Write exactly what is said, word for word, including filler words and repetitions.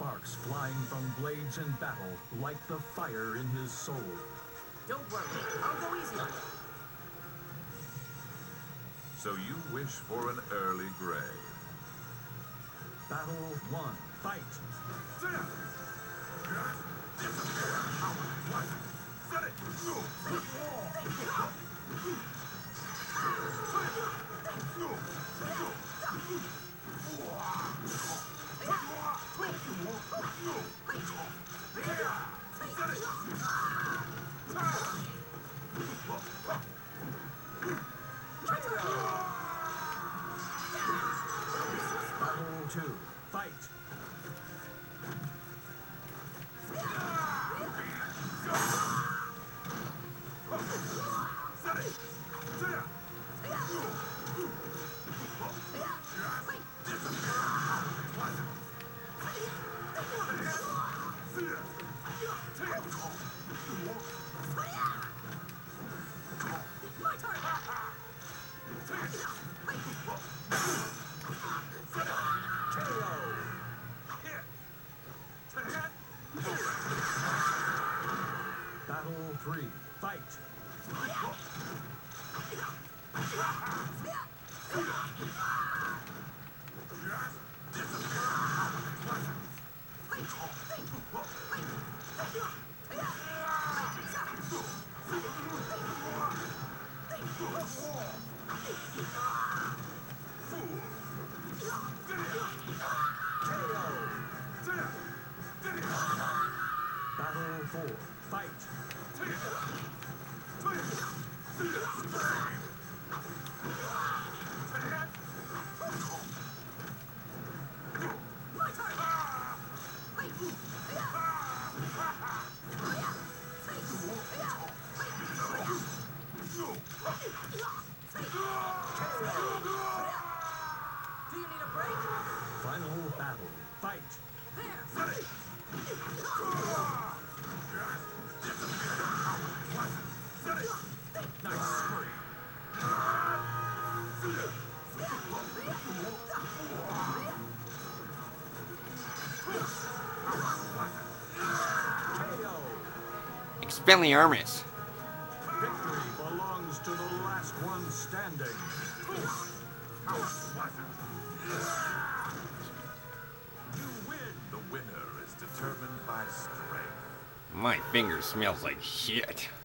Sparks flying from blades in battle light the fire in his soul. Don't worry, I'll go easy on you. So you wish for an early grave. Battle one. Fight! Battle two. Fight! Battle three. Fight! Battle four. Fight! Do you need a break? Final battle. Fight! Nice spree. K O. Expelliarmus. Victory belongs to the last one standing. You win. The winner is determined by strength. My finger smells like shit.